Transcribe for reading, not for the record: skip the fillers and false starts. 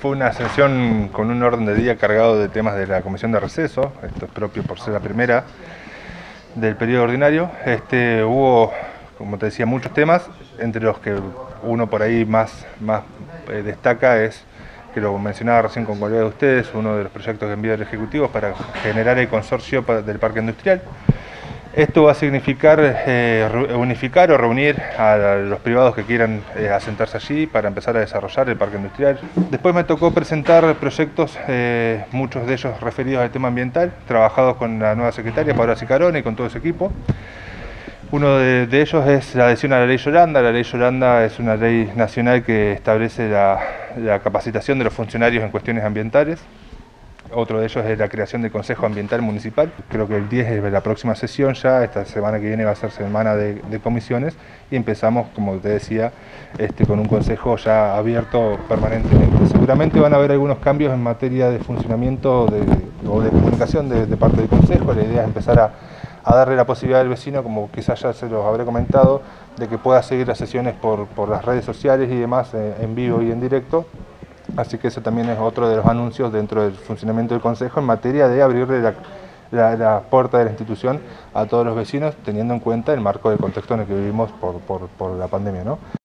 Fue una sesión con un orden de día cargado de temas de la comisión de receso. Esto es propio por ser la primera del periodo ordinario. Hubo, como te decía, muchos temas, entre los que uno por ahí más destaca es, que lo mencionaba recién con colegas de ustedes, uno de los proyectos que envió el Ejecutivo para generar el consorcio del parque industrial. Esto va a significar unificar o reunir a los privados que quieran asentarse allí para empezar a desarrollar el parque industrial. Después me tocó presentar proyectos, muchos de ellos referidos al tema ambiental, trabajados con la nueva secretaria, Paola Cicarone, y con todo su equipo. Uno de ellos es la adhesión a la Ley Yolanda. La Ley Yolanda es una ley nacional que establece la capacitación de los funcionarios en cuestiones ambientales. Otro de ellos es la creación del Consejo Ambiental Municipal. Creo que el 10 es la próxima sesión ya, esta semana que viene va a ser semana de comisiones y empezamos, como te decía, con un consejo ya abierto permanentemente. Seguramente van a haber algunos cambios en materia de funcionamiento o de comunicación de parte del consejo. La idea es empezar a darle la posibilidad al vecino, como quizás ya se los habré comentado, de que pueda seguir las sesiones por las redes sociales y demás en vivo y en directo. Así que eso también es otro de los anuncios dentro del funcionamiento del Consejo en materia de abrirle la puerta de la institución a todos los vecinos, teniendo en cuenta el marco del contexto en el que vivimos por la pandemia, ¿no?